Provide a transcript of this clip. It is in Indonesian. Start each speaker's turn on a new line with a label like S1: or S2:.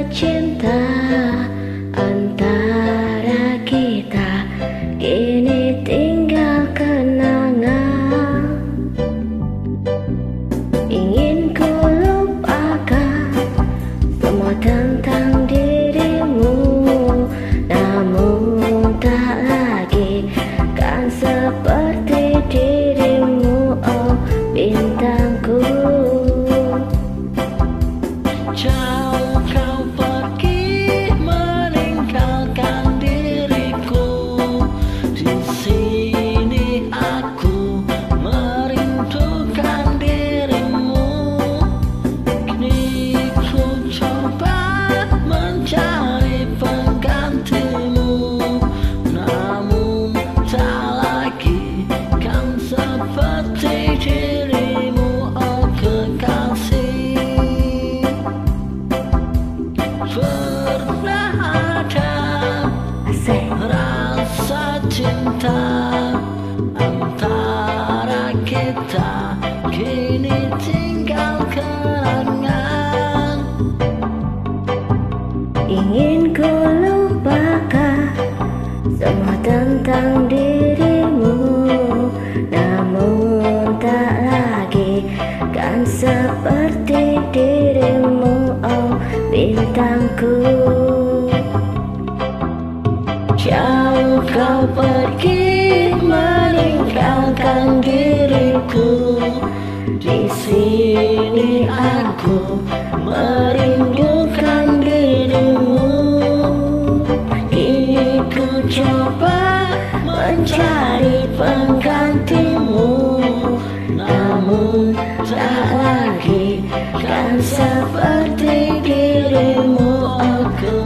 S1: cinta antara kita kini tinggal kenangan. Ingin ku lupakan semua tentang dirimu, namun tak lagi kan seperti dirimu, oh bintangku.
S2: Jauh kau pergi meninggalkan diriku, di sini aku merindukan dirimu. Kini ku coba mencari penggantimu, namun tak lagi kan seperti dirimu, oh kekasih. Pernah ada rasa cinta antara kita, kini tinggal kenangan.
S1: Ingin ku lupakan semua tentang dirimu, namun tak lagi kan seperti dirimu, oh bintangku.
S2: Jauh kau pergi meninggalkan diriku, di sini aku merindukan dirimu. Kini ku coba mencari penggantimu, namun tak lagi kan seperti dirimu, oh